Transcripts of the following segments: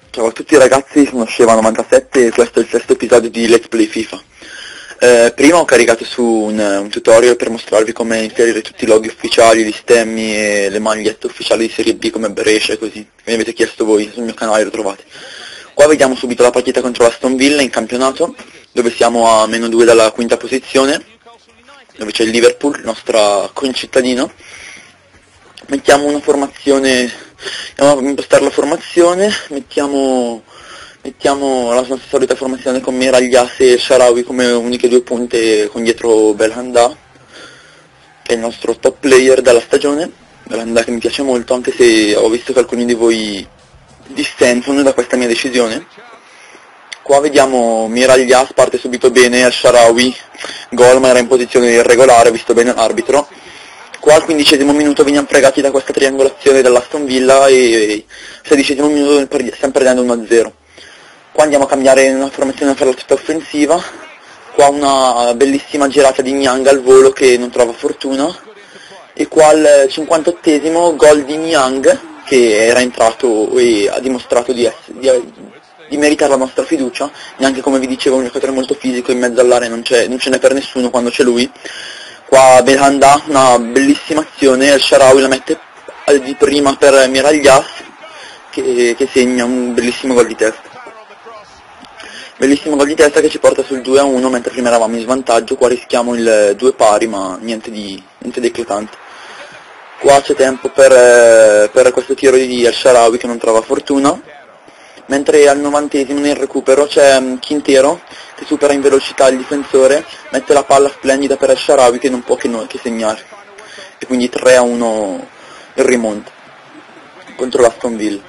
Ciao a tutti ragazzi, sono Sheva97 e questo è il sesto episodio di Let's Play FIFA. Prima ho caricato su un tutorial per mostrarvi come inserire tutti i loghi ufficiali, gli stemmi e le magliette ufficiali di Serie B come Brescia e così. Mi avete chiesto voi, sul mio canale lo trovate. Qua vediamo subito la partita contro l'Aston Villa in campionato, dove siamo a -2 dalla quinta posizione, dove c'è il Liverpool, il nostro concittadino. Mettiamo una formazione, andiamo a impostare la formazione, mettiamo la nostra solita formazione con Miraglias e Shaarawy come uniche due punte, con dietro Belhanda, che è il nostro top player della stagione. Belhanda che mi piace molto, anche se ho visto che alcuni di voi dissentono da questa mia decisione. Qua vediamo Miraglias parte subito bene al Shaarawy, gol ma era in posizione irregolare, visto bene l'arbitro. Qua al 15° minuto veniamo fregati da questa triangolazione dell'Aston Villa e al 16° minuto stiamo perdendo 1-0. Qua andiamo a cambiare una formazione per la città offensiva. Qua una bellissima girata di Niang al volo che non trova fortuna. E qua al 58° gol di Niang, che era entrato e ha dimostrato di meritare la nostra fiducia. Neanche, come vi dicevo, un giocatore molto fisico, in mezzo all'area non ce n'è per nessuno quando c'è lui. Qua Belhanda, una bellissima azione, il Shaarawy la mette di prima per Miraglias che segna un bellissimo gol di testa. Bellissimo gol di testa che ci porta sul 2-1, mentre prima eravamo in svantaggio. Qua rischiamo il 2 pari, ma niente di eclatante. Qua c'è tempo per questo tiro di El Shaarawy che non trova fortuna. Mentre al 90° nel recupero c'è Quintero che supera in velocità il difensore, mette la palla splendida per El Shaarawy che non può che segnare. E quindi 3-1 il rimonto contro l'Aston Villa.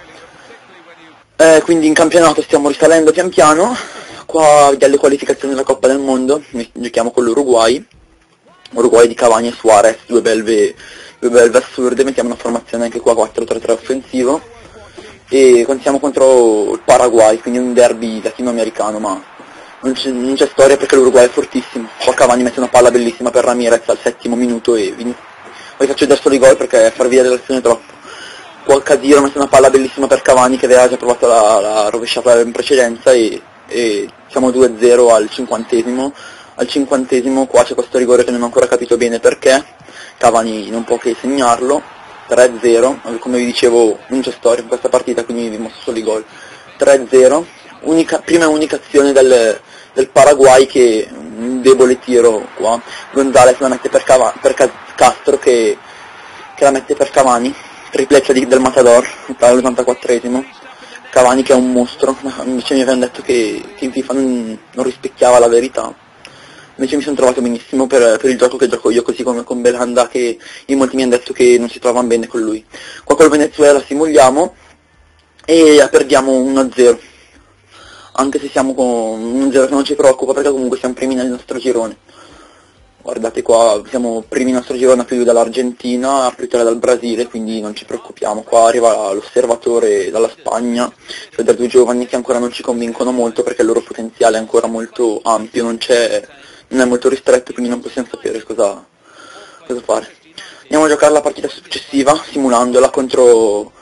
Quindi in campionato stiamo risalendo pian piano. Qua dalle qualificazioni della Coppa del Mondo, giochiamo con l'Uruguay. Uruguay di Cavani e Suarez, due belve assurde. Mettiamo una formazione anche qua 4-3-3 offensivo. E siamo contro il Paraguay, quindi un derby latinoamericano, ma non c'è storia perché l'Uruguay è fortissimo. Qua Cavani mette una palla bellissima per Ramirez al 7° minuto e poi faccio vedere solo i gol perché far via dell'azione troppo. Qua Casiro mette una palla bellissima per Cavani che aveva già provato la rovesciata in precedenza e siamo 2-0 al 50°. Al 50° qua c'è questo rigore che non ho ancora capito bene perché Cavani non può che segnarlo. 3-0, come vi dicevo non c'è storia in questa partita, quindi vi mostro solo i gol. 3-0, prima e unica azione del Paraguay, che un debole tiro qua, Gonzalez la mette per Castro che la mette per Cavani, tripletta del Matador all'84°, Cavani che è un mostro. Invece mi avevano detto che in FIFA non rispecchiava la verità. Invece mi sono trovato benissimo per il gioco che gioco io, così come con Belhanda, che in molti mi hanno detto che non si trovano bene con lui. Qua col Venezuela simuliamo e perdiamo 1-0, anche se siamo con 1-0 che non ci preoccupa perché comunque siamo primi nel nostro girone. Guardate qua, siamo primi nel nostro girone a più dall'Argentina, a più dal Brasile, quindi non ci preoccupiamo. Qua arriva l'osservatore dalla Spagna, cioè da due giovani che ancora non ci convincono molto perché il loro potenziale è ancora molto ampio, non è molto ristretto, quindi non possiamo sapere cosa fare. Andiamo a giocare la partita successiva, simulandola contro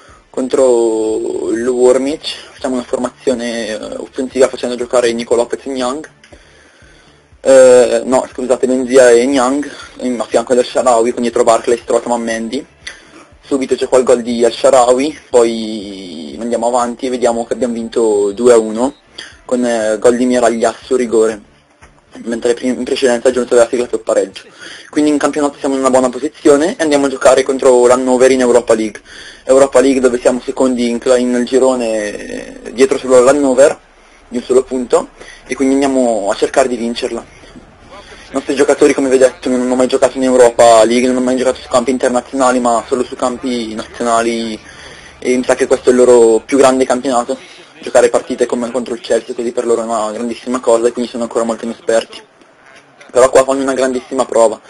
il Wormich. Facciamo una formazione offensiva facendo giocare Nico Lopez e Niang. No, scusate, Benzia e Niang, a fianco del Shaarawy, con dietro Barclays trovato Mendy. Subito c'è qua il gol di El Shaarawy, poi andiamo avanti e vediamo che abbiamo vinto 2-1 con gol di Miraglias su rigore, mentre in precedenza Giunto aveva siglato il pareggio. Quindi in campionato siamo in una buona posizione e andiamo a giocare contro l'Hannover in Europa League. Europa League dove siamo secondi in girone, dietro solo all'Hannover, di un solo punto, e quindi andiamo a cercare di vincerla. I nostri giocatori, come vi ho detto, non hanno mai giocato in Europa League, non hanno mai giocato su campi internazionali, ma solo su campi nazionali, e mi sa che questo è il loro più grande campionato. Giocare partite come contro il Chelsea così per loro è una grandissima cosa e quindi sono ancora molto inesperti. Però qua fanno una grandissima prova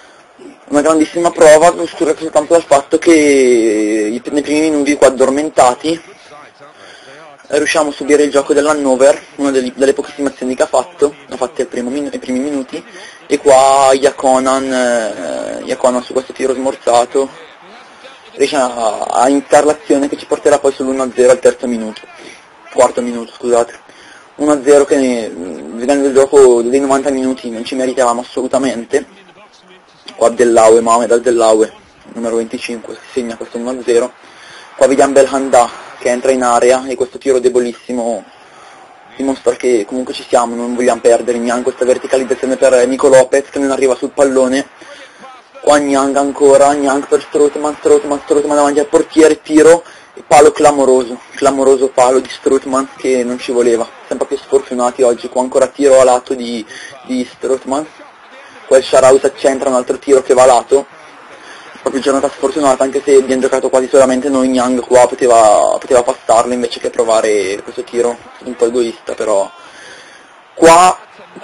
soltanto dal fatto che nei primi minuti qua addormentati riusciamo a subire il gioco dell'Hannover, una delle pochissime azioni che ha fatto, ai primi minuti, e qua Iaconan su questo tiro smorzato riesce a iniziare l'azione che ci porterà poi sull'1-0 al terzo minuto. quarto minuto, scusate. 1-0 che vedendo il gioco dei 90 minuti non ci meritavamo assolutamente. Qua Mohamed Abdellaoue, numero 25, si segna questo 1-0. Qua vediamo Belhanda che entra in area e questo tiro debolissimo dimostra che comunque ci siamo, non vogliamo perdere. Niang, questa verticalizzazione per Nico Lopez che non arriva sul pallone. Qua Niang ancora, Niang per Strootman davanti al portiere, tiro e palo clamoroso palo di Strootman che non ci voleva, sempre più sfortunati oggi. Qua ancora tiro a lato di Strootman, qua il Shaarawy si accentra, un altro tiro che va a lato, proprio giornata sfortunata, anche se abbiamo giocato quasi solamente noi. Niang qua poteva passarlo invece che provare questo tiro, un po' egoista, però qua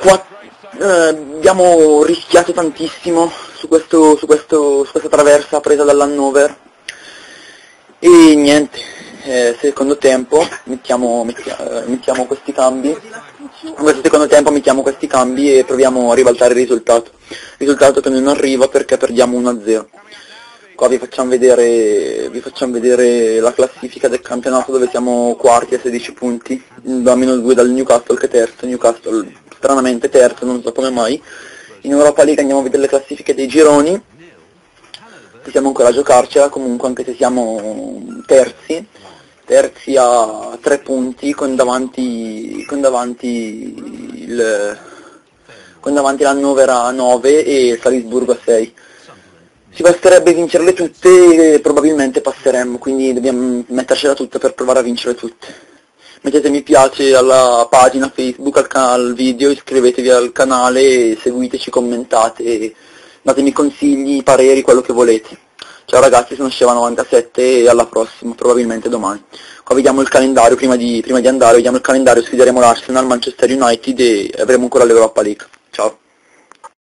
abbiamo rischiato tantissimo su questa traversa presa dall'Hannover e niente. Secondo tempo mettiamo questi cambi. In questo secondo tempo mettiamo questi cambi e proviamo a ribaltare il risultato che non arriva perché perdiamo 1-0. Qua vi facciamo vedere la classifica del campionato, dove siamo quarti a 16 punti, da -2 dal Newcastle che è terzo. Newcastle stranamente terzo, non so come mai. In Europa League andiamo a vedere le classifiche dei gironi, possiamo ancora giocarcela comunque, anche se siamo terzi a 3 punti, con davanti l'Hannover a 9 e Salisburgo a 6. Ci basterebbe vincerle tutte e probabilmente passeremmo, quindi dobbiamo mettercela tutta per provare a vincere tutte. Mettete mi piace alla pagina Facebook, al video, iscrivetevi al canale, seguiteci, commentate, datemi consigli, pareri, quello che volete. Ciao ragazzi, sono Sheva97 e alla prossima, probabilmente domani. Qua vediamo il calendario, prima di andare, vediamo il calendario, sfideremo l'Arsenal, Manchester United e avremo ancora l'Europa League. Ciao.